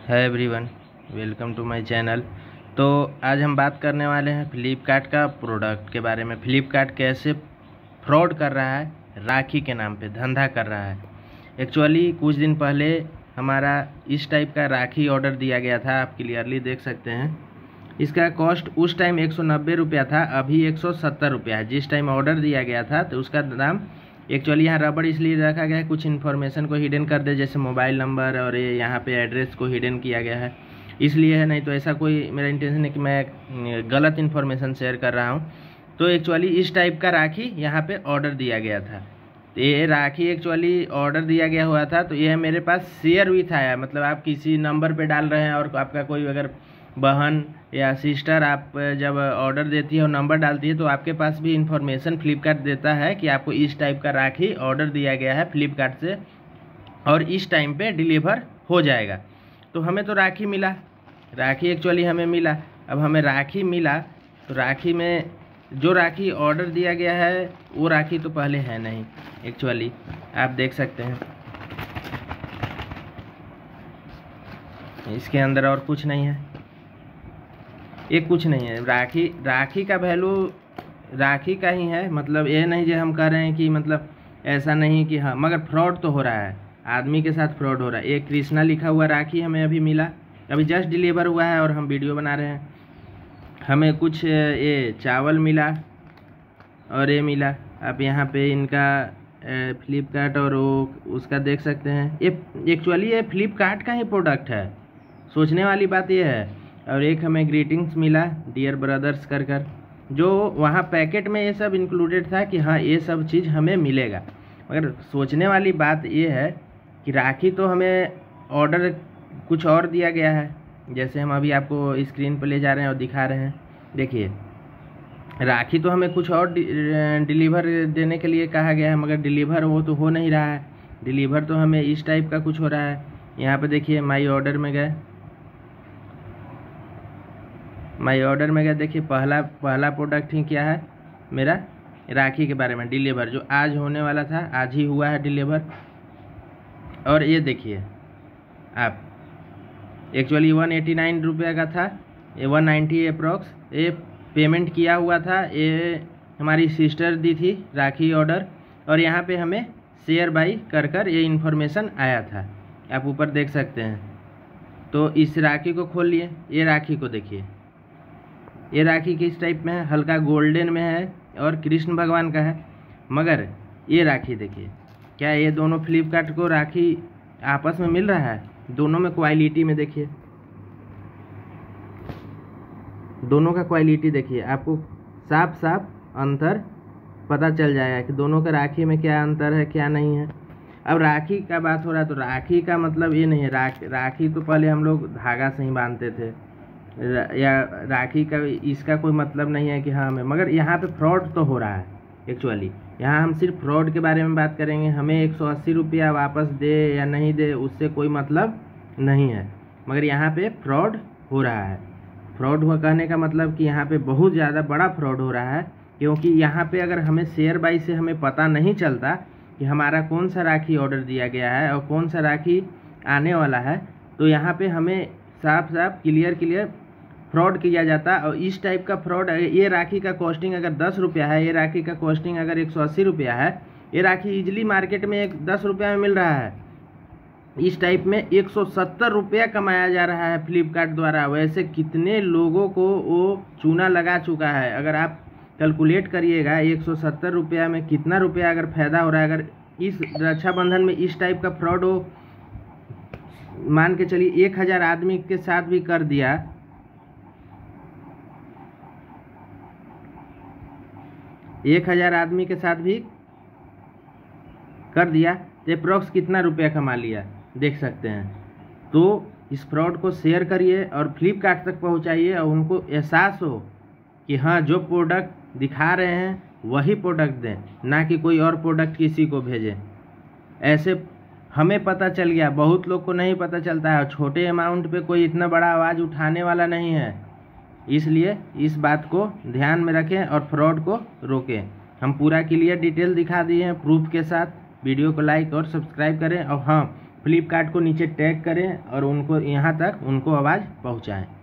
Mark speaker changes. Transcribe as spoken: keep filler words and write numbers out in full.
Speaker 1: है everyone, welcome to my channel. तो आज हम बात करने वाले हैं फ्लिपकार्ट का प्रोडक्ट के बारे में। फ्लिपकार्ट कैसे फ्रॉड कर रहा है, राखी के नाम पे धंधा कर रहा है। एक्चुअली कुछ दिन पहले हमारा इस टाइप का राखी ऑर्डर दिया गया था, आप क्लियरली देख सकते हैं। इसका कॉस्ट उस टाइम एक सौ नब्बे रुपया था, अभी एक सौ सत्तर रुपया है। जिस टाइम ऑर्डर दिया गया था तो उसका दाम एक्चुअली यहाँ रबड़ इसलिए रखा गया है कुछ इन्फॉर्मेशन को हिडन कर दे, जैसे मोबाइल नंबर और ये यहाँ पे एड्रेस को हिडन किया गया है, इसलिए है। नहीं तो ऐसा कोई मेरा इंटेंशन है कि मैं गलत इन्फॉर्मेशन शेयर कर रहा हूँ। तो एक्चुअली इस टाइप का राखी यहाँ पे ऑर्डर दिया गया था। तो ये राखी एक्चुअली ऑर्डर दिया गया हुआ था, तो ये मेरे पास शेयर विथ आया। मतलब आप किसी नंबर पे डाल रहे हैं और आपका कोई अगर बहन या सिस्टर आप जब ऑर्डर देती है और नंबर डालती है तो आपके पास भी इंफॉर्मेशन फ्लिपकार्ट देता है कि आपको इस टाइप का राखी ऑर्डर दिया गया है फ्लिपकार्ट से और इस टाइम पे डिलीवर हो जाएगा। तो हमें तो राखी मिला, राखी एक्चुअली हमें मिला। अब हमें राखी मिला तो राखी में जो राखी ऑर्डर दिया गया है वो राखी तो पहले है नहीं। एक्चुअली आप देख सकते हैं इसके अंदर और कुछ नहीं है, ये कुछ नहीं है। राखी राखी का वैल्यू राखी का ही है। मतलब ये नहीं जो हम कह रहे हैं कि मतलब ऐसा नहीं कि हाँ, मगर फ्रॉड तो हो रहा है, आदमी के साथ फ्रॉड हो रहा है। एक कृष्णा लिखा हुआ राखी हमें अभी मिला, अभी जस्ट डिलीवर हुआ है और हम वीडियो बना रहे हैं। हमें कुछ ये चावल मिला और ये मिला। आप यहाँ पे इनका फ्लिपकार्ट और वो उसका देख सकते हैं। ये एक्चुअली ये फ्लिपकार्ट का ही प्रोडक्ट है, सोचने वाली बात ये है। और एक हमें ग्रीटिंग्स मिला डियर ब्रदर्स कर कर, जो वहाँ पैकेट में ये सब इंक्लूडेड था कि हाँ ये सब चीज़ हमें मिलेगा। मगर सोचने वाली बात ये है कि राखी तो हमें ऑर्डर कुछ और दिया गया है, जैसे हम अभी आपको स्क्रीन पर ले जा रहे हैं और दिखा रहे हैं। देखिए राखी तो हमें कुछ और डिलीवर देने के लिए कहा गया है, मगर डिलीवर वो तो हो नहीं रहा है। डिलीवर तो हमें इस टाइप का कुछ हो रहा है। यहाँ पे देखिए माई ऑर्डर में गए, माई ऑर्डर में गया, देखिए पहला पहला प्रोडक्ट ही क्या है मेरा, राखी के बारे में डिलीवर, जो आज होने वाला था, आज ही हुआ है डिलीवर। और ये देखिए आप एक्चुअली वन एटी नाइन रुपये का था, ये वन नाइन्टी अप्रॉक्स ये पेमेंट किया हुआ था। ये हमारी सिस्टर दी थी राखी ऑर्डर, और यहाँ पे हमें शेयर बाई कर कर ये इन्फॉर्मेशन आया था, आप ऊपर देख सकते हैं। तो इस राखी को खोल लिए, ये राखी को देखिए, ये राखी किस टाइप में है, हल्का गोल्डन में है और कृष्ण भगवान का है। मगर ये राखी देखिए, क्या ये दोनों फ्लिपकार्ट को राखी आपस में मिल रहा है? दोनों में क्वालिटी में देखिए, दोनों का क्वालिटी देखिए, आपको साफ साफ अंतर पता चल जाएगा कि दोनों का राखी में क्या अंतर है क्या नहीं है। अब राखी का बात हो रहा है तो राखी का मतलब ये नहीं है, राख राखी तो पहले हम लोग धागा से ही बांधते थे, या राखी का इसका कोई मतलब नहीं है कि हाँ हमें, मगर यहाँ पे फ्रॉड तो हो रहा है। एक्चुअली यहाँ हम सिर्फ फ्रॉड के बारे में बात करेंगे। हमें एक सौ अस्सी रुपया वापस दे या नहीं दे उससे कोई मतलब नहीं है, मगर यहाँ पे फ्रॉड हो रहा है। फ्रॉड हुआ कहने का मतलब कि यहाँ पे बहुत ज़्यादा बड़ा फ्रॉड हो रहा है, क्योंकि यहाँ पे अगर हमें शेयर बाई से हमें पता नहीं चलता कि हमारा कौन सा राखी ऑर्डर दिया गया है और कौन सा राखी आने वाला है, तो यहाँ पे हमें साफ साफ क्लियर क्लियर फ्रॉड किया जाता। और इस टाइप का फ्रॉड, ये राखी का कॉस्टिंग अगर दस रुपया है, ये राखी का कॉस्टिंग अगर एक सौ अस्सी रुपया है, ये राखी इजीली मार्केट में एक दस रुपया में मिल रहा है। इस टाइप में एक सौ सत्तर रुपया कमाया जा रहा है फ्लिपकार्ट द्वारा। वैसे कितने लोगों को वो चूना लगा चुका है, अगर आप कैलकुलेट करिएगा एक सौ सत्तर रुपया में कितना रुपया अगर फायदा हो रहा है। अगर इस रक्षाबंधन में इस टाइप का फ्रॉड हो, मान के चलिए एक हज़ार आदमी के साथ भी कर दिया, एक हज़ार आदमी के साथ भी कर दिया तो अप्रॉक्स कितना रुपया कमा लिया देख सकते हैं। तो इस फ्रॉड को शेयर करिए और फ्लिपकार्ट तक पहुंचाइए और उनको एहसास हो कि हाँ जो प्रोडक्ट दिखा रहे हैं वही प्रोडक्ट दें, ना कि कोई और प्रोडक्ट किसी को भेजें। ऐसे हमें पता चल गया, बहुत लोग को नहीं पता चलता है, और छोटे अमाउंट पे कोई इतना बड़ा आवाज़ उठाने वाला नहीं है। इसलिए इस बात को ध्यान में रखें और फ्रॉड को रोकें। हम पूरा क्लियर डिटेल दिखा दिए हैं प्रूफ के साथ। वीडियो को लाइक और सब्सक्राइब करें। और हाँ, फ्लिपकार्ट को नीचे टैग करें और उनको यहाँ तक उनको आवाज़ पहुँचाएँ।